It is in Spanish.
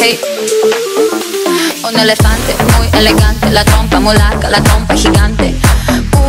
Ey. Un elefante muy elegante, la trompa muy larga, la trompa gigante.